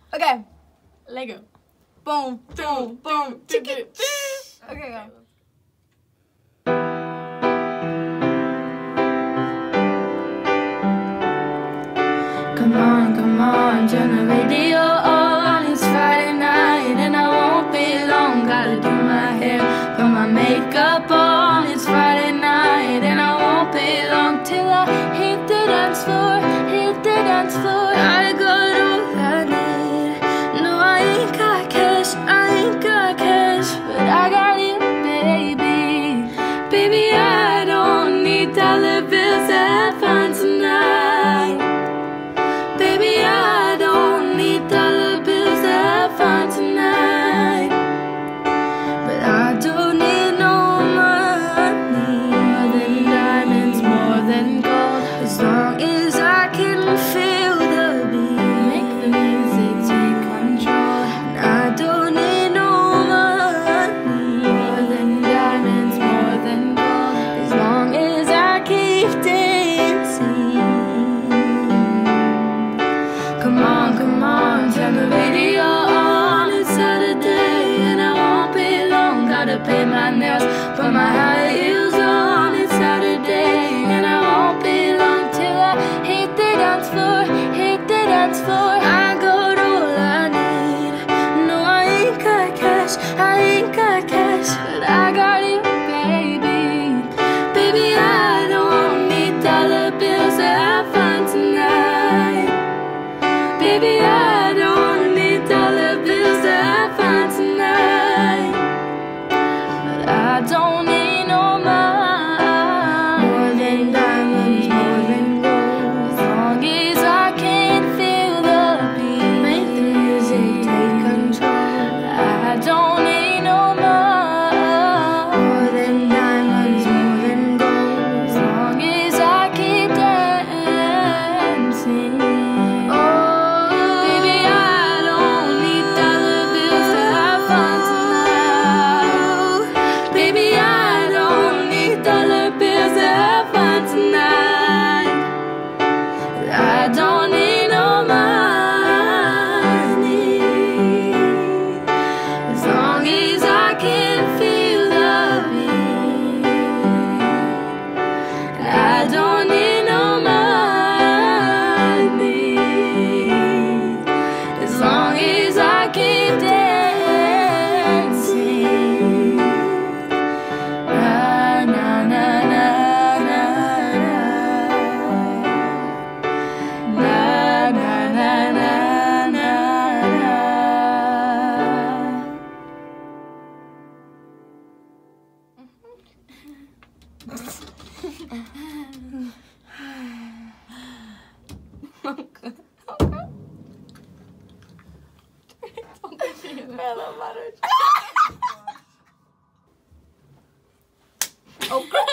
Okay. Lego. Boom, boom, boom, chicken. Okay, go. Come on, turn the radio on. It's Friday night and I won't be long. Gotta do my hair, put my makeup on. It's Friday night and I won't be long till I hit the dance floor, hit the dance floor. I got all I need. No, I ain't got cash, I ain't got cash, but I got you, baby. Baby, I don't need dollar bills to have fun tonight. Baby, I don't need dollar bills to have fun tonight. But I don't need no money, more than diamonds, more than gold. As long as I can feel the beat, make the music take control. And I don't need no money, more than diamonds, more than gold. As long as I keep dancing. Come on, turn the radio on. It's Saturday and I won't be long. Gotta paint my nails, put my high heels on. It's Saturday and I won't be long till I hit the dance floor, hit the dance floor. I got all I need. No, I ain't got cash, I ain't got cash, but I got you, baby. Baby, I don't need dollar bills to have fun tonight. Baby, I don't need dollar bills to have fun tonight. But I don't need no money, more than diamonds, more than gold. As long as I can feel the beat, make the music take control. I don't need no money, more than diamonds, more than gold. As long as I keep dancing. I don't need no money, as long as I can feel the beat. I don't need no money, as long as I keep dancing. Na na na na. Okay.